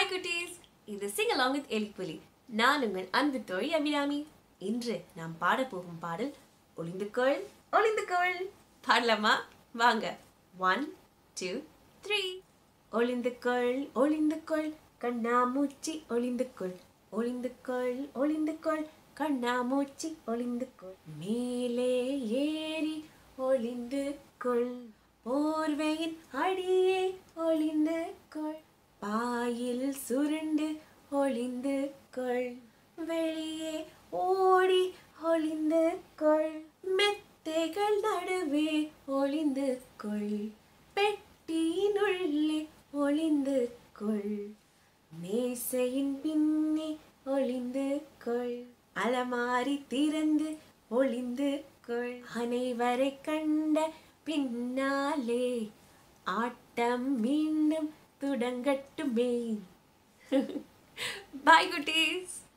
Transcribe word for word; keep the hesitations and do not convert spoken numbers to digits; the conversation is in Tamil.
குட்டீஸ், இது Sing Along with எலிப்புலி. நான் உங்கள் அன்பு தோழி அபிராமி. இன்று நாம் பாட போகும் பாடல் ஒளிந்து கொள் ஒளிந்து கொள். பாடலாமா? வாங்க. One two three. ஒளிந்து கொள் ஒளிந்து கொள் கண்ணாமூச்சி ஒளிந்து கொள் ஒளிந்து கொள் ஒளிந்து கொள் கண்ணாமூச்சி ஒளிந்து கொள். மேலே ஏறி ஒளிந்து கொள், போர்வையின் அடியே ஒளிந்து கொள், பாயில் சுருண்டு ஒளிந்து கொள், வெளியே ஓடி ஒளிந்து கொள், மெத்தைகள் நடுவே ஒளிந்து கொள், பெட்டியினுள்ளே ஒளிந்து கொள், மேசையின் பின்னே ஒளிந்து கொள், அலமாரி திறந்து ஒளிந்து கொள், அனைவரை கண்ட பின்னாலே ஆட்டம் மீண்டும் தொடங்கட்டுமே. Bye, goodies.